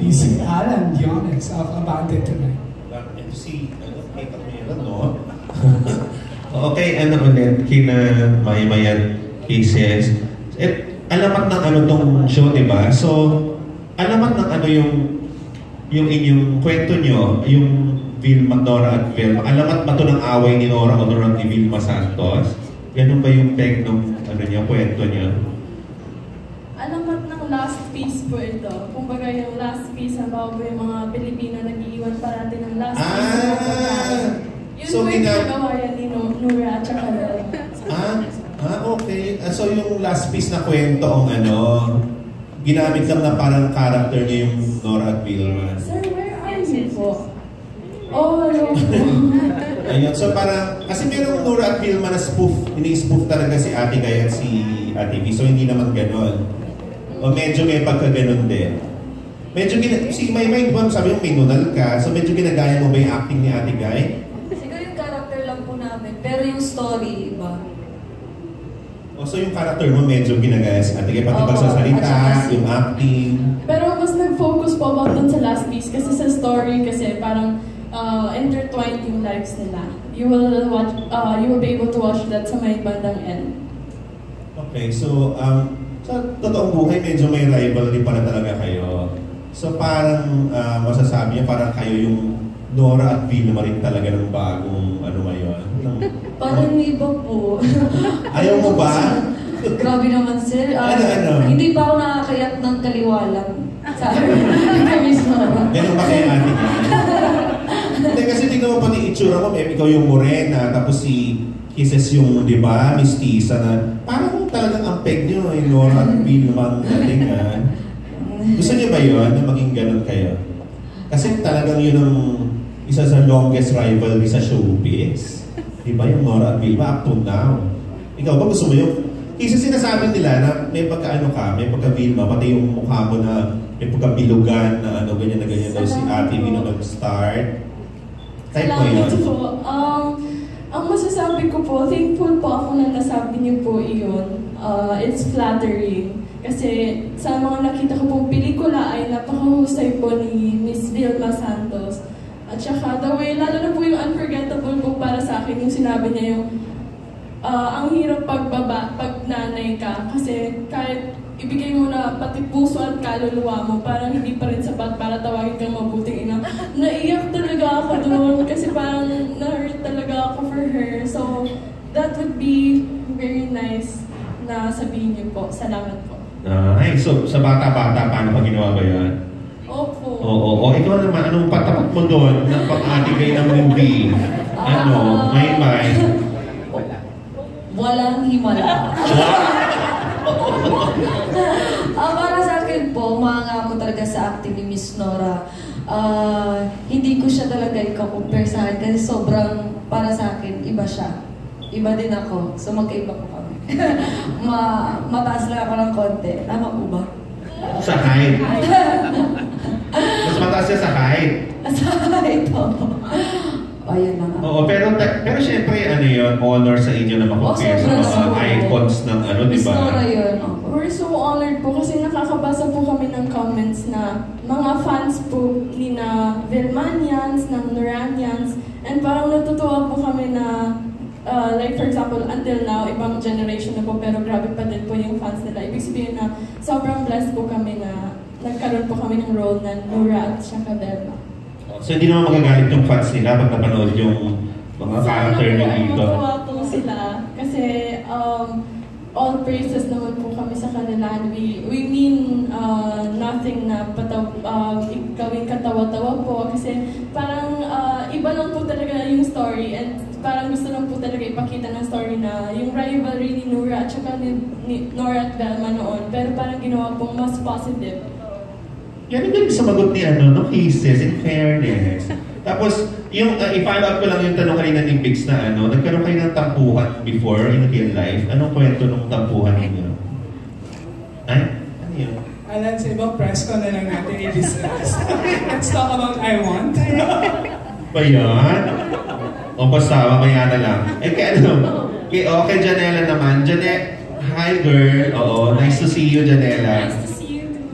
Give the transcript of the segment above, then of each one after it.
be si Alan Diones of Abante Tonight. Ito si, kay Camila, no? Okay, ano ulit, kina Maymayan Cases. Alamat ng ano tong show, di ba? So, alamat ng ano yung inyong kwento nyo, yung Vilma, Nora at Vilma. Alamat ba ito ng away ni Nora o Nora at ni Vilma Santos? Ganun ba yung peg ng ano niya, kwento niya? Alamat ng last piece po ito. Kumbaga yung last piece, halimbawa po yung mga Pilipino nag-iiwan parati ng last piece. Yun so, po yung nagawa yan ni Nora at saka okay. So yung last piece na kwento ang ano, ginamit lang na parang character niya yung Nora at Vilma. Sir, where are you po? Oh, hello po. Ayun, so parang, kasi merong Nora at Vilma na spoof, ini-spoof talaga si Ate Guy at si Ate V, so hindi naman ganon. O medyo may pagka-ganon din. Medyo, si Maymay, sabi mo may nunal ka, so medyo ginagaya mo ba yung acting ni Ate Guy? Pero yung story, iba. So yung character mo medyo ginagaya si Ate Guy, pati pagsasalita, yung acting. Pero mas nag-focus po about dun sa last piece kasi sa story kasi parang intertwined yung lives nila. You will be able to watch that sa may bandang end. Okay, so sa totoong buhay medyo may rivalry pala talaga kayo. So parang masasabi niya parang kayo yung Nora at Vilma rin talaga ng bagong ano ngayon. Parang iba po. Ayaw mo ba? Grabe naman sir. Ano? Hindi pa ako nakakayat ng kaliwalang. Sabi mismo. Ganun ba kaya Ate Guy? Hindi kasi tingnan mo pati itsura mo, ikaw yung morena, tapos si Kisses yung, di ba, mistisa na parang talagang ang peg nyo, yung Nora at Vilma ang dating. Gusto niyo ba yun na maging ganun kayo? Kasi talagang yun ang isa sa longest rivalry sa showbiz. Di ba yung Nora at Vilma up to now? Ikaw ba gusto mo yung... Kasi sinasabi nila na may pagka-ano ka, may pagka-Vilma, pati yung mukha mo na may pagka-bilugan na ano, ganyan na ganyan daw si Ate V na nag-start. Type mo yun. Po. Ang masasabi ko po, thankful po ako na nasabi niyo po iyon. It's flattering. Kasi sa mga nakita ko pong pelikula ay napakahusay po ni Miss Vilma Santos. At saka the way, lalo na po yung unforgettable po para sa akin, yung sinabi niya yung ang hirap pag nanay ka. Kasi kahit ibigay mo na pati puso at kaluluwa mo, parang hindi pa rin sapat para tawagin kang mabuting ina. Naiyak talaga ako doon kasi parang na-hurt talaga ako for her. So that would be very nice na sabihin niyo po. Salamat po. Ay, so sa bata-bata, paano pa ginawa ba yan? Opo. Oo. Ikaw naman, anong patapat mo doon ng pang-Ate Guy ng movie? May. Walang himala. Para sa akin po, umanga ako talaga sa acting ni Miss Nora. Hindi ko siya talaga ikakumpare sa akin kasi sobrang, para sa akin, iba siya. Iba din ako. So magkaiba ko kami. Mataas lang ako ng konti. Tama po ba? Sa height. Mas mataas siya sa height. Sa height, oo. Ayan na nga. Oo, pero syempre, ano yun, honor sa inyo na makumpare sa mga icons ng ano, di ba? Miss Nora yun. We're so honored po kasi nakakabasa po kami ng comments na mga fans po ni na Vilmanians, ng Noranians, and parang natutuwa po kami na like for example, until now, ibang generation na po, pero grabe pa din po yung fans nila. Ibig sabihin na sobrang blessed po kami na nagkaroon po kami ng role na Nora at saka Vilma. So hindi naman magagalit yung fans nila pag napanood yung mga character nyo dito? Natutuwa po sila kasi all praises naman po kami sa kanila. We mean nothing na gawing katawa-tawa po kasi parang iba lang po talaga yung story and parang gusto lang po talaga ipakita ng story na yung rivalry ni Nora at saka ni Nora at Velma noon, pero parang ginawa pong mas positive. Yan yung sumagot ni no Kisses, in fairness. Tapos, yung i-find out ko lang yung tanong kanina ni Biggs na nagkaroon kayo ng tampuhan before in real life. Anong kwento ng tampuhan ninyo? Ay? Ano yun? Alan, sa ibang press ko na lang natin i-discuss. Let's talk about I Want. Ba yan? O basta, mamaya na lang. Kay Janela naman. Hi girl. Oo, nice to see you, Janela. Nice to see you.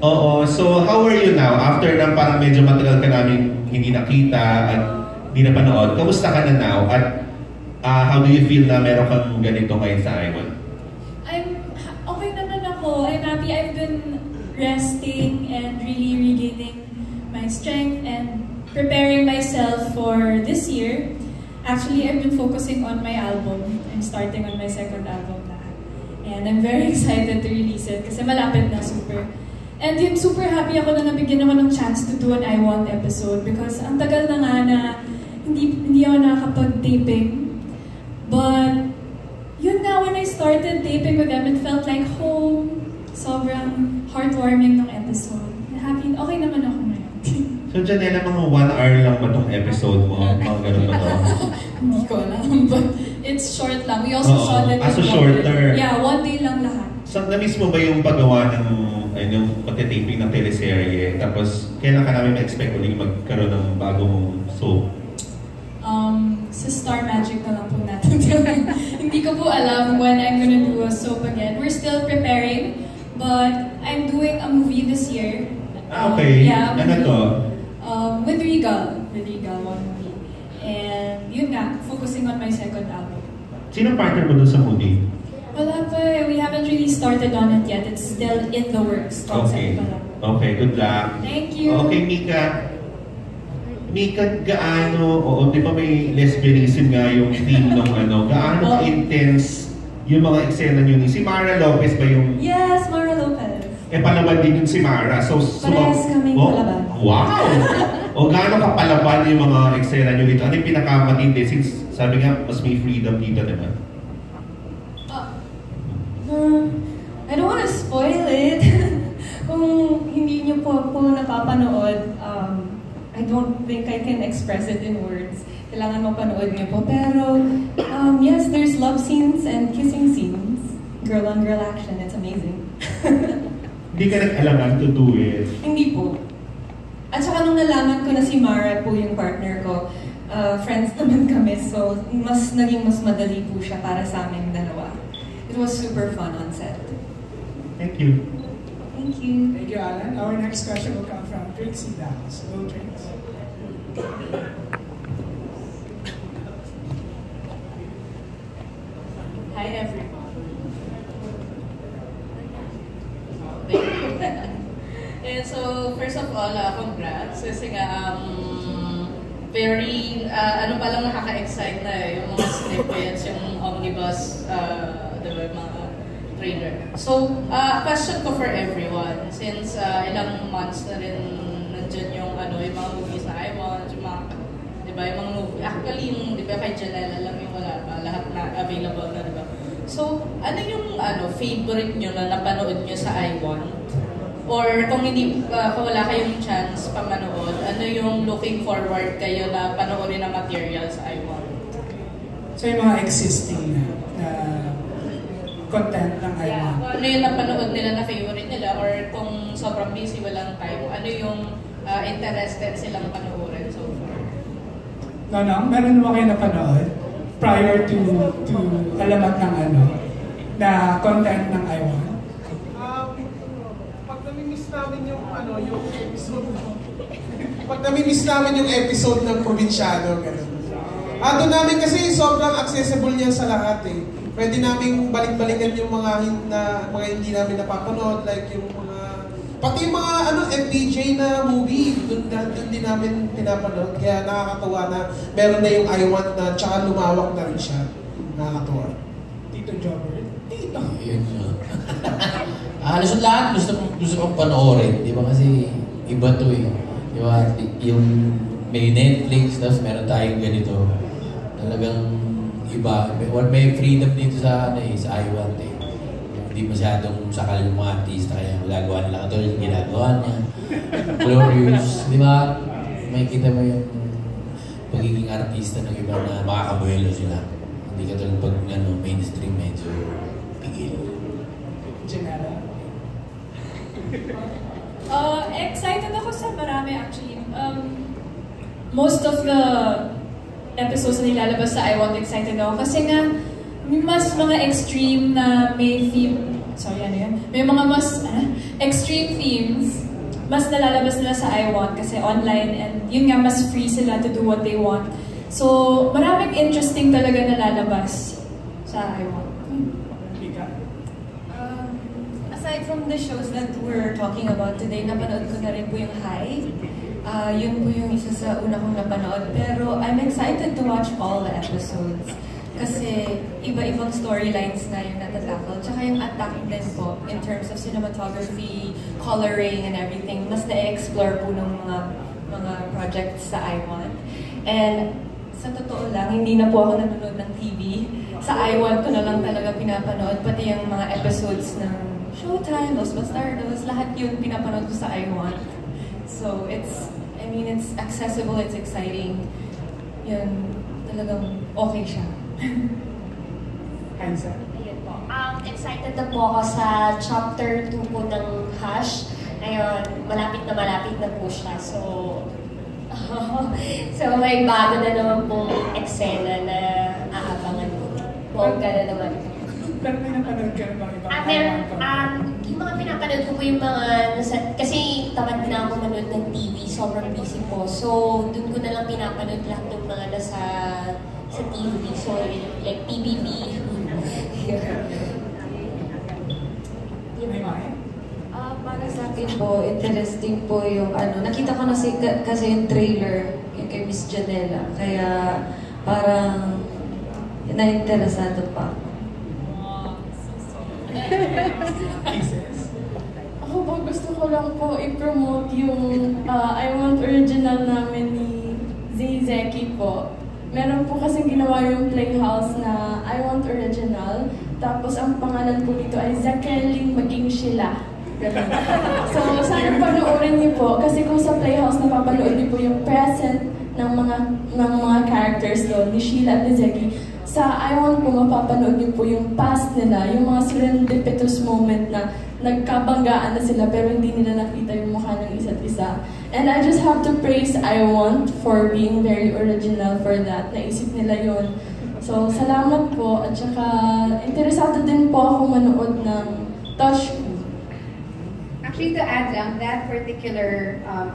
Oo, so how are you now? After na parang medyo matagal ka namin hindi nakita at hindi napanood, kamusta ka na now? At how do you feel na meron kang ganito kayo sa Iwan? Okay naman ako. I'm happy. I've been resting and really regaining my strength and preparing myself for this year. Actually, I've been focusing on my album. I'm starting on my second album na. And I'm very excited to release it kasi malapit na super. And yun, super happy ako na nabigyan ako ng chance to do an I Want episode because ang tagal na nga na hindi ako nakakapag-taping. But yun nga, when I started taping with them, it felt like home. Sobrang heartwarming ng episode. Happy, okay naman ako ngayon. So, Janela, mga 1 hour lang ba itong episode mo? Mga ganun ba ito? Hindi ko alam, but it's short lang. We also shot it in shorter. Yeah, 1 day lang lahat. So, na-miss mo ba yung paggawa ng yung pagtitaping ng teleserye? Tapos, kailan ka namin ma-expect ulit magkaroon ng bagong soap? Sa Star Magic na lang po natin. Hindi ko po alam when I'm gonna do a soap again. We're still preparing, but I'm doing a movie this year. Okay. Yeah, ano to? With Regal, one movie. And yun nga, focusing on my second album. Sino partner mo dun sa movie? Wala pa eh. We haven't really started on it yet. It's still in the works. Okay. Okay, good luck. Thank you. Okay, Mika. Mika, gaano, di ba may lesbianism nga yung theme ng gaano ka-intense yung mga eksena nyo ni si Mara Lopez ba yung... Yes, Mara Lopez. Palaban din yun si Mara. So, parehas kaming palaban. Wow! O gaano ka palaban yung mga eksena nyo dito? Ano yung pinakamatindi? Since sabi nga, mas may freedom dito, diba? I don't wanna spoil it. Kung hindi nyo po napapanood, I don't think I can express it in words. Kailangan mapanood nyo po. Pero, yes, there's love scenes and kissing scenes. Girl-on-girl action. It's amazing. Hindi ka nag-alaman to do it? Hindi po. At saka nung nalaman ko na si Mara po yung partner ko, friends naman kami. So, naging mas madali po siya para sa aming dalawa. It was super fun on set. Thank you. Thank you. Thank you, Alan. Our next question will come from Trixie Downs. Go, Trix. Hi, everyone. And so, first of all, congrats. Kasi nga, very, ano pa lang nakaka-excite na yung mga snippets, yung omnibus, diba, mga trailer. So, question ko for everyone, since ilang months na rin nandyan yung mga movies na I Want, yung mga, diba, yung mga movie, actually, yung, diba, kay Janela lang yung wala pa, lahat na available na, diba? So, ano yung, favorite nyo na napanood nyo sa I Want? Or kung hindi, kung wala kayong chance pa manood, ano yung looking forward kayo na panoorin na material sa I Want? So, yung mga existing na content ng I Want. Ano yung napanood nila na favorite nila or kung sobrang busy walang time, ano yung interested silang panoorin so far? No, meron mo kayo napanood prior to alamat ng na content ng I Want? Pag nami-miss namin yung episode pag nami-miss namin yung episode ng Probinsyano, gano'n. Doon namin kasi sobrang accessible niya sa lahat eh. Pwede namin balik-balikan yung mga hindi namin napapanood, like yung mga, pati yung mga FPJ na movie, doon din namin pinapanood. Kaya nakakatuwa na meron na yung I Want na, tsaka lumawak na rin siya. Nakakatuwa. Tito Jobber? Tito. Halos lahat gusto kong panoorin, di ba? Kasi iba to eh. Di ba? Yung may Netflix, tapos meron tayong ganito. Talagang iba. May freedom dito sa sa I Want eh. Hindi masyadong sakal yung mga artista, kaya magagawa nila katulad yung ginagawa niya. Glorious, di ba? May kita mo yung pagiging artista ng iba na makakabuelo sila. Hindi katulad pag mainstream medyo pigil. Janela? Excited ako sa marami actually. Most of the episodes na nilalabas sa I Want, excited ako kasi nga mas mga extreme na may theme may mga mas extreme themes, mas nalalabas nila sa I Want kasi online and yun nga mas free sila to do what they want. So, maraming interesting talaga nalalabas sa I Want. Aside from the shows that we're talking about today, napanood ko na rin po yung High. Yun po yung isa sa una kong napanood. Pero I'm excited to watch all the episodes. Kasi iba-ibang storylines na yung natatackle. Tsaka yung attack din po in terms of cinematography, coloring, and everything. Mas na-explore po ng mga projects sa I Want. And sa totoo lang, hindi na po ako nanonood ng TV. Sa I Want ko na lang talaga pinapanood. Pati yung mga episodes ng Showtime, Los Bastardos, lahat yun pinapanood ko sa I Want. So it's accessible, it's exciting. Yun, talagang okay siya. Hansa? Ayun po. Excited na po ako sa chapter 2 po ng Hush. Ngayon, malapit na po siya. So, so may bago na naman pong eksena na aabangan po. Bongga na naman. Pero may napanood ka na bang ibang yung mga pinapanood ko po yung mga kasi tamad na ako manood ng TV, sobrang busy po. So, dun ko na lang pinapanood lahat ng mga nasa sa TV. So, like TVB. Para sa akin po, interesting po yung nakita ko na kasi yung trailer yung kay Miss Janela. Kaya parang na-interesado pa ako. Ako po, gusto ko lang po i-promote yung I Want original namin ni Zeki po. Meron po kasing ginawa yung Playhouse na I Want original. Tapos ang pangalan po dito ay Zakeling Maging Sheila. So, sana panoorin niyo po. Kasi kung sa Playhouse, napapanood niyo po yung present ng mga characters doon, ni Sheila at ni Zeki. Sa I Want po, mapapanood niyo po yung past nila, yung mga serendipitous moment na nagkabanggaan na sila pero hindi nila nakita yung mukha ng isa't isa. And I just have to praise I Want for being very original for that. Naisip nila yun. So, salamat po. At saka, interesado din po ako manood ng Touch. Actually, to add lang, that particular